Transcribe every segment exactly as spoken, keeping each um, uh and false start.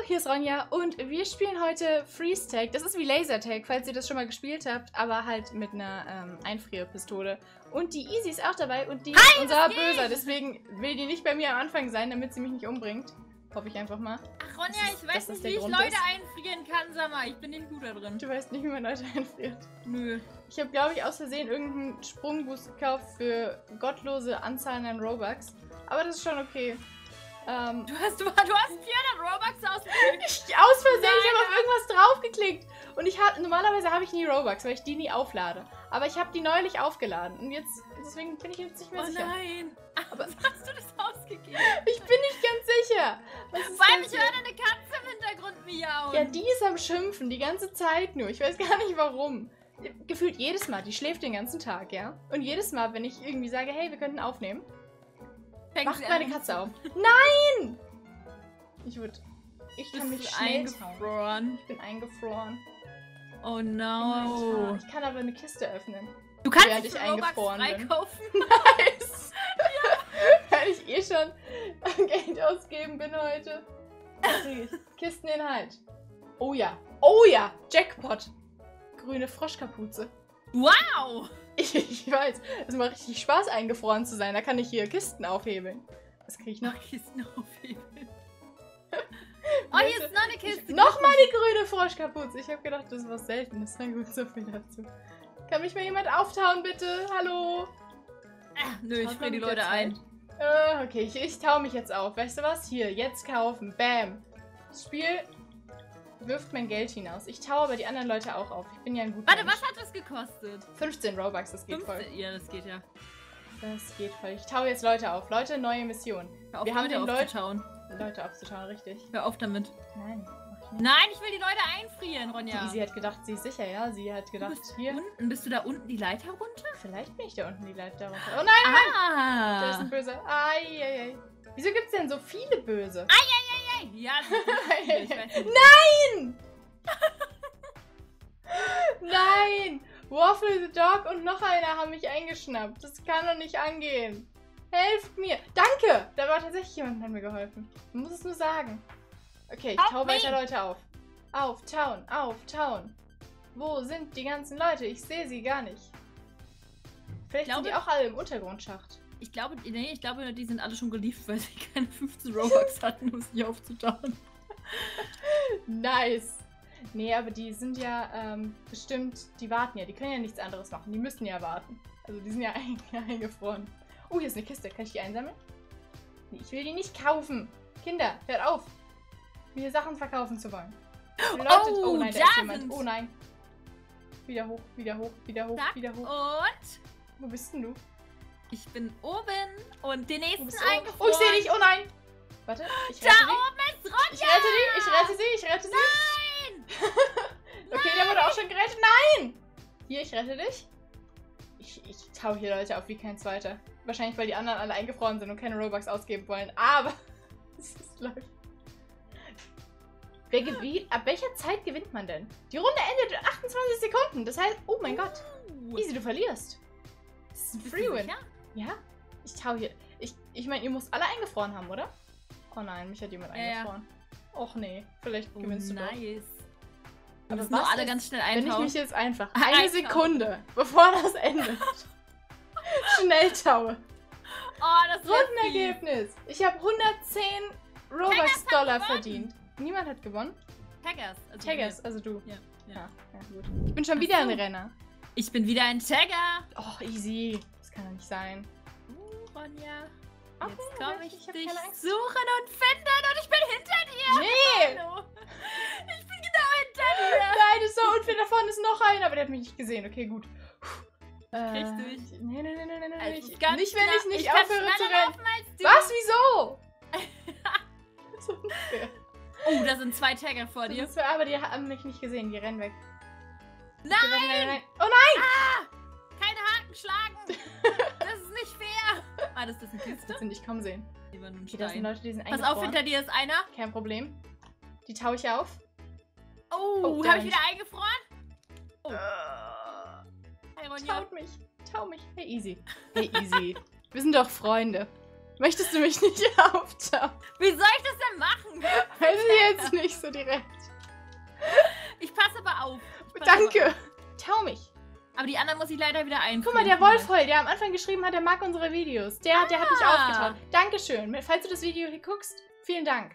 hier ist Ronja und wir spielen heute Freeze Tag. Das ist wie Laser Tag, falls ihr das schon mal gespielt habt, aber halt mit einer ähm, Einfrierpistole. Und die Easy ist auch dabei und die Hi, ist unser Böser, deswegen will die nicht bei mir am Anfang sein, damit sie mich nicht umbringt. Hoffe ich einfach mal. Ach Ronja, ist, ich weiß nicht, wie ich Grund Leute ist. einfrieren kann, sag mal, ich bin nicht gut da drin. Du weißt nicht, wie man Leute einfriert. Nö. Ich habe, glaube ich, aus Versehen irgendeinen Sprungboost gekauft für gottlose Anzahlen an Robux. Aber das ist schon okay. Ähm, Du hast, du, du hast vierhundert Robux ausgegeben. ich, aus Versehen, ich habe auf irgendwas draufgeklickt. Und ich hab, normalerweise habe ich nie Robux, weil ich die nie auflade. Aber ich habe die neulich aufgeladen. Und jetzt, deswegen bin ich jetzt nicht mehr Oh sicher. nein. Aber Was hast du das ausgegeben? ich bin nicht ganz sicher. Was ist Vor allem, das ich hier? höre eine Katze im Hintergrund miauen. Ja, die ist am Schimpfen, die ganze Zeit nur. Ich weiß gar nicht warum. Gefühlt jedes Mal, die schläft den ganzen Tag, ja? Und jedes Mal, wenn ich irgendwie sage, hey, wir könnten aufnehmen, Fängt macht sie meine an. Katze auf. Nein! Ich würde... Ich kann Bist mich du schnell tauen. eingefroren. Ich bin eingefroren. Oh In no. mein Tar. Ich kann aber eine Kiste öffnen. Du kannst Während dich ich für Robux eingefroren bin. freikaufen. Nice! Weil ich eh schon Geld ausgeben bin heute. Was krieg ich? Kisteninhalt. Oh ja. Oh ja! Jackpot! Grüne Froschkapuze. Wow. Ich, ich weiß, es macht richtig Spaß, eingefroren zu sein. Da kann ich hier Kisten aufhebeln. Was kriege ich noch? Noch Kisten aufhebeln. Oh, hier ist noch eine Kiste. Nochmal die grüne Froschkapuze. Ich habe gedacht, das ist was Seltenes. Na gut, so viel dazu. Kann mich mal jemand auftauen, bitte? Hallo? Ah, nö, ich Taut friere die man mit Leute der ein. Zeit? Äh, okay, ich, ich tau mich jetzt auf. Weißt du was? Hier, jetzt kaufen. Bam. Das Spiel wirft mein Geld hinaus. Ich tau aber die anderen Leute auch auf. Ich bin ja ein guter Warte, Mensch. was hat das gekostet? fünfzehn Robux, das geht voll. fünfzehn? Ja, das geht ja. Das geht voll. Ich tau jetzt Leute auf. Leute, neue Mission. Hör auf, Wir haben Leute den Leuten... aufzutauen. Leute aufzutauen, richtig. Hör auf damit. Nein, mach ich nicht. Nein, ich will die Leute einfrieren, Die Ronja. Easy hat gedacht, sie ist sicher, ja? Sie hat Du gedacht, bist hier... unten. Bist du da unten die Leiter runter? Vielleicht bin ich da unten die Leiter runter. Oh nein, nein! Da ist Ah. ein Böser. Ai, ai, ai. Wieso gibt's denn so viele Böse? Hey, ja, das ist viele, ich weiß nicht. Nein! Nein! Waffle the Dog und noch einer haben mich eingeschnappt. Das kann doch nicht angehen. Helft mir! Danke! Da war tatsächlich jemand, der hat mir geholfen. Man muss es nur sagen. Okay, ich Help tau me. weiter Leute auf. Auftauen, auftauen. Wo sind die ganzen Leute? Ich sehe sie gar nicht. Vielleicht Ich sind die glaube- auch alle im Untergrundschacht. Ich glaube, nee, ich glaube, die sind alle schon geliefert, weil sie keine fünfzehn Robux hatten, um sie aufzutauen. Nice. Nee, aber die sind ja ähm, bestimmt, die warten ja. Die können ja nichts anderes machen. Die müssen ja warten. Also die sind ja ein, eingefroren. Oh, hier ist eine Kiste. Kann ich die einsammeln? Nee, ich will die nicht kaufen. Kinder, hört auf, mir Sachen verkaufen zu wollen. Bedeutet, Oh, oh nein, da da ist jemand. sind- Oh nein. Wieder hoch, wieder hoch, wieder hoch, Zack, wieder hoch. und Wo bist denn du? ich bin oben und den Wo nächsten bist du? eingefroren. Oh, ich sehe dich. Oh nein. Warte, ich Da rette dich. oben ist Ronja! Ich rette die, ich rette sie, ich rette sie. Nein! Okay, der wurde auch schon gerettet. Nein! Hier, ich rette dich. Ich, ich tau hier Leute auf wie kein zweiter. Wahrscheinlich, weil die anderen alle eingefroren sind und keine Robux ausgeben wollen. Aber es ist läuft. Wer gewinnt? Ab welcher Zeit gewinnt man denn? Die Runde endet in achtundzwanzig Sekunden. Das heißt, oh mein Gott. Uh, Easy, du verlierst. Das ist ein bist du Free-Win. sicher? Ja? Ich tau hier. Ich, ich meine, ihr müsst alle eingefroren haben, oder? Oh nein, mich hat jemand Ja, ja. eingefroren. Och nee, vielleicht Oh, gewinnst du doch. nice. Wir Aber müssen nur was alle ist, ganz schnell Wenn ich eintauen. mich jetzt einfach eine Eintauchen. Sekunde, bevor das endet, schnell taue. Oh, das ist Rundenergebnis. Ich habe hundertzehn Robux-Dollar verdient. Niemand hat gewonnen. Taggers. Also Taggers, also du. Ja, ja. Ja, ja, gut. Ich bin schon wieder Ach so. ein Renner. Ich bin wieder ein Tagger. Oh, easy. Das kann doch nicht sein. Uh, Ronja. Ach, Jetzt ja, komme ich, ich hab dich keine Angst. suchen und finden und ich bin hinter dir. Nee! Hallo. Ich bin genau hinter dir. Nein, das ist so unfair. Da vorne ist noch einer, aber der hat mich nicht gesehen. Okay, gut. Äh, Richtig. Nee, nee, nee, nee, nee, nee. Also Ich, ganz nicht, wenn ich knapp. nicht ich kann aufhöre zu schneller rennen. laufen als du. Was? Wieso? Das ist unfair. Oh, da sind zwei Tagger vor dir. Das ist, aber die haben mich nicht gesehen. Die rennen weg. Nein! Die rennen, rennen, rennen. Oh nein! Ah! Keine Haken schlagen! Das ist nicht fair! Ah, das ist eine Kiste? Das sind nicht kommen sehen. Die war nur ein Okay, das sind Stein. Leute, die sind Pass eingefroren. auf, hinter dir ist einer. Kein Problem. Die tau ich auf. Oh, Oh, habe ich Mensch. wieder eingefroren? Oh. Äh, Hey, Ronja. Taut mich. Tau mich. Hey, easy. Hey, easy. Wir sind doch Freunde. Möchtest du mich nicht auftauen? Wie soll ich das denn machen? Weiß ich jetzt nicht. nicht so direkt. Ich passe aber auf. Ich passe Danke. aber auf. Tau mich. Aber die anderen muss ich leider wieder einfrieren. Guck mal, der Wolfhold, der am Anfang geschrieben hat, der mag unsere Videos. Der, der hat mich Ah. aufgetaut. Dankeschön. Falls du das Video hier guckst, vielen Dank.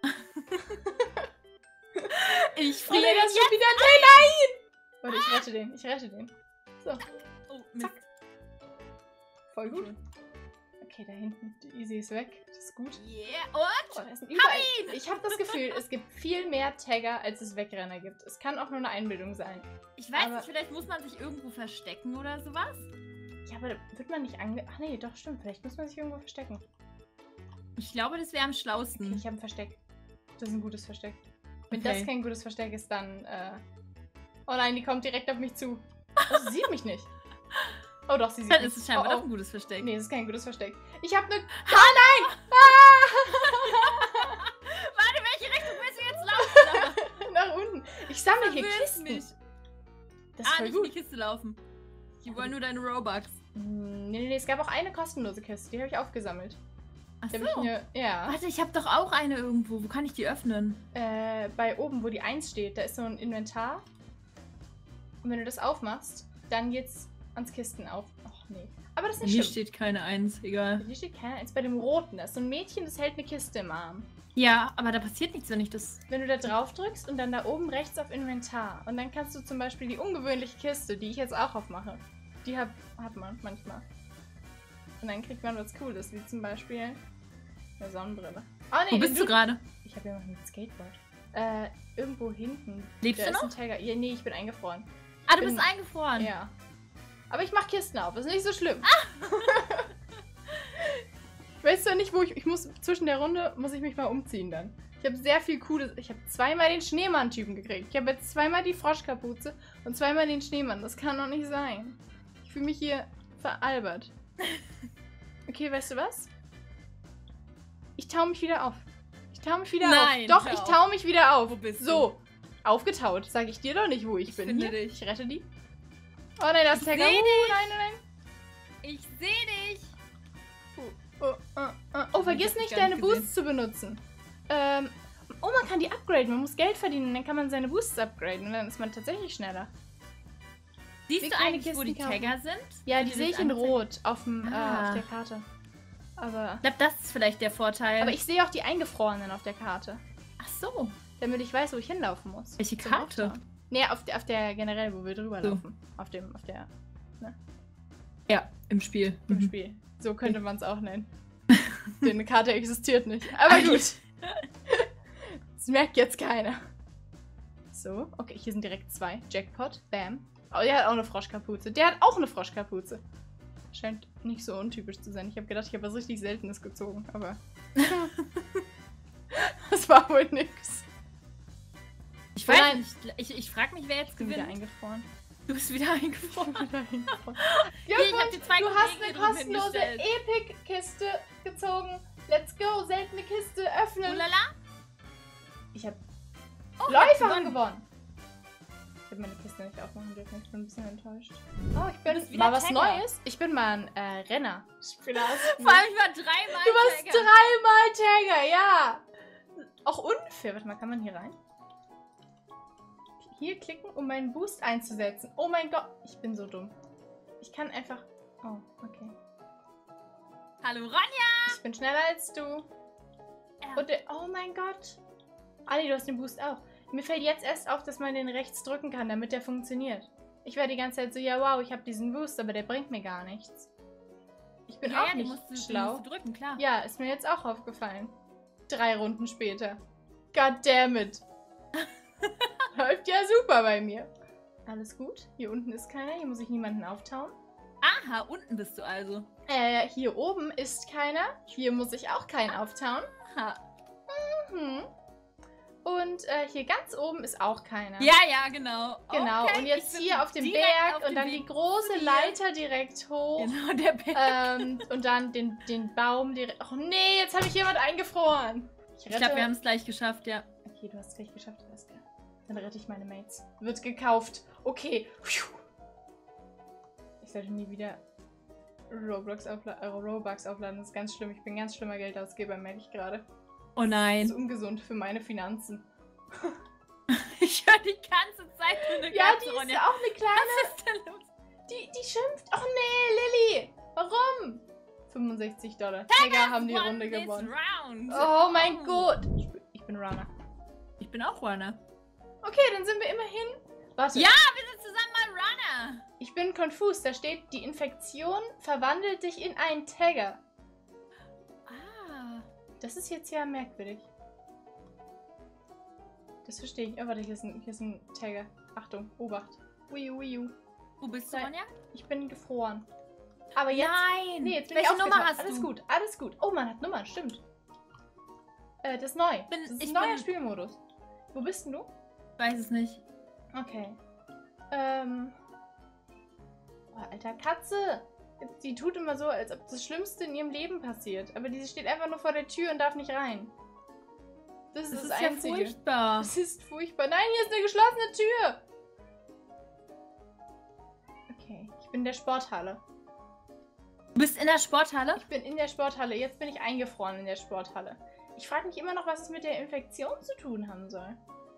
Ich Oh friere nein, das jetzt. ist wieder ein Nein! Warte, ich rette den. Ich rette den. So, Oh, Mist. voll gut. Okay, da hinten. Die Easy ist weg. Das ist gut. Yeah. Oh, Und? da sind überall. Ich habe das Gefühl, es gibt viel mehr Tagger, als es Wegrenner gibt. Es kann auch nur eine Einbildung sein. Ich weiß Aber- nicht, vielleicht muss man sich irgendwo verstecken oder sowas. Ja, aber wird man nicht ange... Ach nee, doch, stimmt. Vielleicht muss man sich irgendwo verstecken. Ich glaube, das wäre am Okay, schlausten. ich habe ein Versteck. Das ist ein gutes Versteck. Wenn Okay. das kein gutes Versteck ist, dann... Äh... Oh nein, die kommt direkt auf mich zu. Oh, sie sieht mich nicht. Oh doch, sie sieht Dann mich. ist es scheinbar oh, doch ein gutes Versteck. Nee, es ist kein gutes Versteck. Ich habe eine... Warte, welche Richtung willst du jetzt laufen? Nach unten. Ich sammle hier Verwirrst Kisten. mich. Das ist Ah, voll nicht in gut. die Kiste laufen. Die wollen nur deine Robux. Hm, Nee, nee, nee, es gab auch eine kostenlose Kiste. Die habe ich aufgesammelt. Ach Die habe ich so. mir... Ja. Warte, ich habe doch auch eine irgendwo. Wo kann ich die öffnen? Äh, bei oben, wo die eins steht, da ist so ein Inventar. Und wenn du das aufmachst, dann geht's ans Kisten auf. Ach nee. Aber das ist nicht Hier schlimm. steht keine Eins, egal. Hier steht keiner. Eins bei dem roten. Da ist so ein Mädchen, das hält eine Kiste im Arm. Ja, aber da passiert nichts, wenn ich das... Wenn du da drauf drückst und dann da oben rechts auf Inventar. Und dann kannst du zum Beispiel die ungewöhnliche Kiste, die ich jetzt auch aufmache. Die hat, hat man manchmal. Und dann kriegt man was Cooles, wie zum Beispiel eine Sonnenbrille. Oh nee, Wo den bist du Dude- gerade? Ich habe ja noch ein Skateboard. Äh, irgendwo hinten. Lebst Da du ist noch? ein Tagger. Ja, nee, ich bin eingefroren. Ah, du bin- bist eingefroren. Ja. Aber ich mach Kisten auf, ist nicht so schlimm. Ich weiß zwar nicht, wo ich. Ich muss zwischen der Runde muss ich mich mal umziehen dann. Ich habe sehr viel Cooles. Ich habe zweimal den Schneemann-Typen gekriegt. Ich habe jetzt zweimal die Froschkapuze und zweimal den Schneemann. Das kann doch nicht sein. Ich fühle mich hier veralbert. Okay, weißt du was? Ich tau mich wieder auf. Ich tau mich wieder Nein, auf. Doch, hör ich auf. tau mich wieder auf. Wo bist du? So, aufgetaut. Sag ich dir doch nicht, wo ich, Ich bin. finde Hier, dich. ich rette die. Oh nein, da ist Ich ein Tagger. seh Uh, nein, nein, nein. Ich sehe dich. Oh, oh, oh. oh, vergiss hab dich nicht, gar deine nicht Boosts zu benutzen. Ähm, oh, man kann die upgraden. Man muss Geld verdienen, dann kann man seine Boosts upgraden und dann ist man tatsächlich schneller. Siehst Wir du können eigentlich, wo die Kisten kaufen. Tagger sind? Ja, Wenn die dir sehe das ich in anzeigt? Rot auf, dem, äh, Ah. auf der Karte. Aber, Ich glaube, das ist vielleicht der Vorteil. aber ich sehe auch die Eingefrorenen auf der Karte. Ach so. Damit ich weiß, wo ich hinlaufen muss. Welche Zum Karte? Auftauen. Nee, auf der, auf der generell, wo wir drüber So. laufen. Auf dem, auf der, Ja, im Spiel. im Mhm. Spiel. So könnte man es auch nennen. Denn eine Karte existiert nicht. Aber gut. Das merkt jetzt keiner. So, okay, hier sind direkt zwei. Jackpot, bam. Oh, der hat auch eine Froschkapuze. Der hat auch eine Froschkapuze. Scheint nicht so untypisch zu sein. Ich habe gedacht, ich habe was richtig Seltenes gezogen, aber... das war wohl nix. Ich Oh weiß nein. nicht. Ich, ich frage mich, wer jetzt Ich bin wieder gewinnt. eingefroren. Du bist wieder eingefroren. Wieder eingefroren. Hier, ich hab Glückwunsch, dir zwei du hast Kollegen eine hier drüben kostenlose hingestellt. Epic-Kiste gezogen. Let's go, seltene Kiste öffnen. Ulala. Ich habe Oh, Läufer gewonnen. gewonnen. Ich habe meine Kiste nicht aufmachen dürfen. Ich bin ein bisschen enttäuscht. Oh, ich Du bist bin wieder mal was Tagger. Neues. Ich bin mal ein äh, Renner. Spieler. Vor allem, ich war dreimal Du warst Tagger. dreimal Tagger, ja. Auch unfair. Warte mal, kann man hier rein? Hier klicken, um meinen Boost einzusetzen. Oh mein Gott, ich bin so dumm. Ich kann einfach... Oh, okay. Hallo, Ronja. Ich bin schneller als du. Ja. Und der, oh mein Gott. Ali, du hast den Boost auch. Mir fällt jetzt erst auf, dass man den rechts drücken kann, damit der funktioniert. Ich war die ganze Zeit so, ja wow, ich habe diesen Boost, aber der bringt mir gar nichts. Ich bin ja, auch ja, nicht die musst du, schlau. Die musst du drücken, klar. Ja, ist mir jetzt auch aufgefallen. Drei Runden später. God damn it. Läuft ja super bei mir. Alles gut. Hier unten ist keiner. Hier muss ich niemanden auftauen. Aha, unten bist du also. Äh, hier oben ist keiner. Hier muss ich auch keinen auftauen. Aha. Mhm. Und äh, hier ganz oben ist auch keiner. Ja, ja, genau. Genau. Okay, und jetzt ich bin hier auf dem direkt Berg auf und dem dann Weg die große zu dir. Leiter direkt hoch. Genau, der Berg. Ähm, und dann den, den Baum direkt... Oh nee, jetzt habe ich jemand eingefroren. Ich, Ich glaube, wir haben es gleich geschafft, ja. Okay, du hast es gleich geschafft, Alaska. Dann rette ich meine Mates. Wird gekauft. Okay. Ich sollte nie wieder Roblox aufla äh, Robux aufladen. Das ist ganz schlimm. Ich bin ein ganz schlimmer Geldausgeber, merke ich gerade. Oh Das ist nein. ungesund für meine Finanzen. Ich höre die ganze Zeit nur eine Ja, Katze, die ist Ronja. auch eine kleine. Was ist denn los? Die, die schimpft. Oh nee, Lilly. Warum? fünfundsechzig Dollar. Tiger haben die Won Runde this gewonnen. round. Oh mein Gott. Ich bin, ich bin Runner. Ich bin auch Runner. Okay, dann sind wir immerhin... Warte. Ja, wir sind zusammen mal Runner. Ich bin confused. Da steht, die Infektion verwandelt dich in einen Tagger. Ah. Das ist jetzt ja merkwürdig. Das verstehe ich. Oh, warte, hier ist ein, hier ist ein Tagger. Achtung, Obacht. Wiu, wiu. Wo bist du, Nein. Ronja? Ich bin gefroren. Aber jetzt... Nein. Nee, jetzt bin Welche ich Nummer aufgetaucht. hast Alles du? gut, alles gut. Oh, man hat Nummern, stimmt. Äh, das ist neu. Bin- das ist ich ein neuer bin- Spielmodus. Wo bist denn du? Weiß es nicht. Okay. Ähm... Oh, alter, Katze! Die tut immer so, als ob das Schlimmste in ihrem Leben passiert. Aber die steht einfach nur vor der Tür und darf nicht rein. Das ist Das das, ist ja Einzige. furchtbar. Das ist furchtbar. Nein, hier ist eine geschlossene Tür! Okay, ich bin in der Sporthalle. Du bist in der Sporthalle? Ich bin in der Sporthalle. Jetzt bin ich eingefroren in der Sporthalle. Ich frage mich immer noch, was es mit der Infektion zu tun haben soll.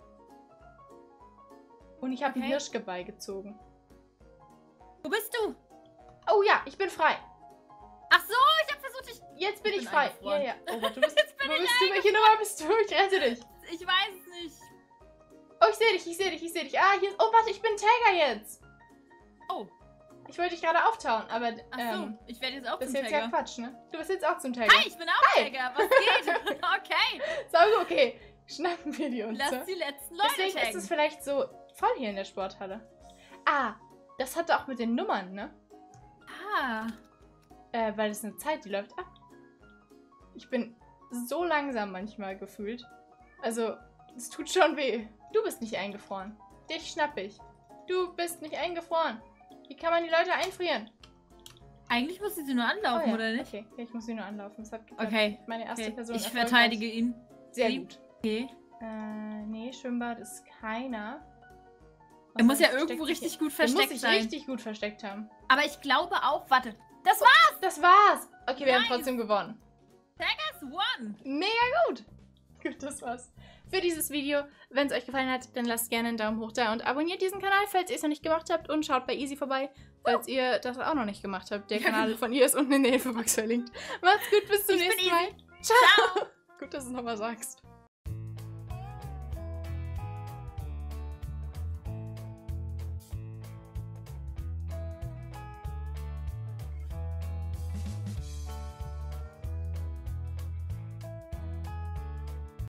Und ich habe Okay. ein Hirschgeweih gezogen. Wo bist du? Oh ja, ich bin frei. Ach so, ich habe versucht, dich... Jetzt bin Ich ich, bin frei. Ja, eingefroren. ja. Oh Gott, du bist, Jetzt bin wo ich bist du? Welche Nummer bist du? Ich rette dich. Ich weiß es nicht. Oh, ich sehe dich, ich sehe dich, ich sehe dich. Ah, hier ist... Oh, warte, ich bin Tagger jetzt. Oh, Ich wollte dich gerade auftauen, aber ach so. ähm, Ich werde jetzt auch das ist zum jetzt ja Tagger. Quatsch, ne? Du bist jetzt auch zum Tagger. Hi, ich bin auch Hi. Tagger. Was geht? Okay. Sauber, okay. Schnappen wir die uns. Lass die letzten Leute Deswegen ist taggen. es vielleicht so voll hier in der Sporthalle. Ah, das hatte auch mit den Nummern, ne? Ah. Äh, weil es eine Zeit, die läuft ab. Ich bin so langsam manchmal gefühlt. Also, es tut schon weh. Du bist nicht eingefroren. Dich schnapp ich. Du bist nicht eingefroren. Wie kann man die Leute einfrieren? Eigentlich muss ich sie nur anlaufen, Oh ja, oder nicht? Okay, okay, ich muss sie nur anlaufen. Das hat geklappt. Okay. Meine erste Okay. Person Ich erfolgreich. verteidige ihn. Sehr Sie- gut. Okay. Äh, nee, Schwimmbad ist keiner. Er muss ja Außer irgendwo versteckt richtig sich- gut Er muss versteckt sich sein. richtig gut versteckt haben. Aber ich glaube auch, warte. Das war's! Das war's! Okay, wir Nice. haben trotzdem gewonnen. Das one! Mega gut! Gut, das war's. Für dieses Video, wenn es euch gefallen hat, dann lasst gerne einen Daumen hoch da und abonniert diesen Kanal, falls ihr es noch nicht gemacht habt, und schaut bei Easy vorbei, falls ihr das auch noch nicht gemacht habt. Der Ja, Kanal genau. von ihr ist unten in der Infobox verlinkt. Macht's gut, bis zum Ich bin nächsten Mal. Easy. Ciao! Ciao! Gut, dass du es nochmal sagst.